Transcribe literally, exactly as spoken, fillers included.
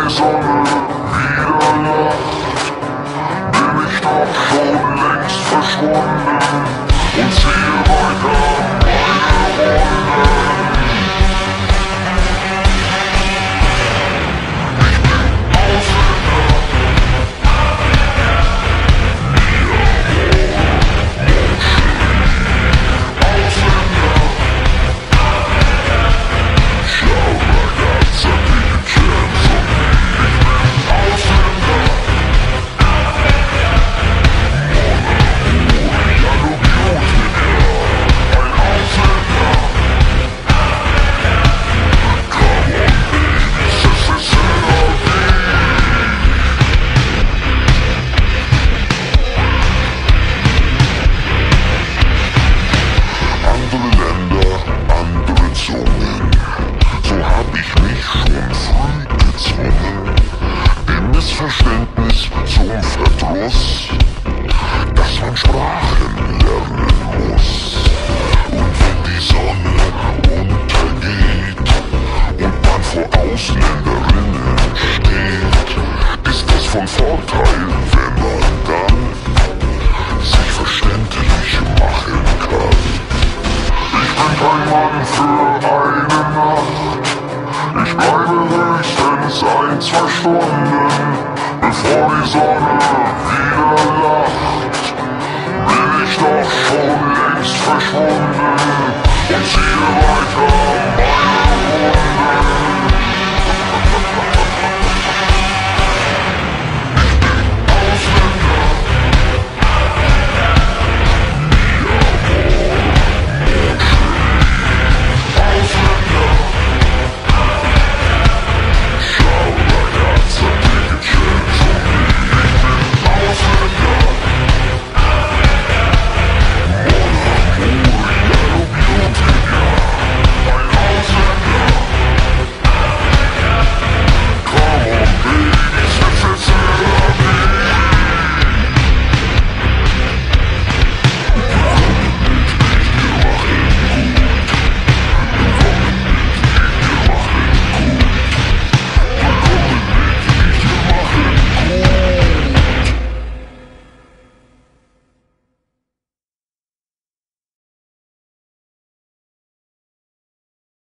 die Sonne wieder lacht, bin ich doch schon längst verschwunden und ziehe weiter meine Runden. Verständnis zum Verdruss, dass man Sprachen lernen muss. Und wenn die Sonne untergeht und man vor Ausländerinnen steht, ist es von Vorteil, wenn man dann sich verständlich machen kann. Ich bin kein Mann für eine Nacht, ich bleibe höchstens ein, zwei Stunden. Bevor die Sonne wieder lacht, bin ich doch schon längst verschwunden und ziehe weiter.